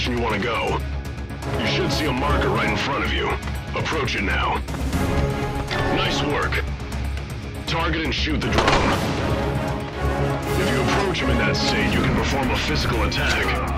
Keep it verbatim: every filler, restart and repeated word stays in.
direction you want to go. You should see a marker right in front of you. Approach it now. Nice work. Target and shoot the drone. If you approach him in that state, you can perform a physical attack.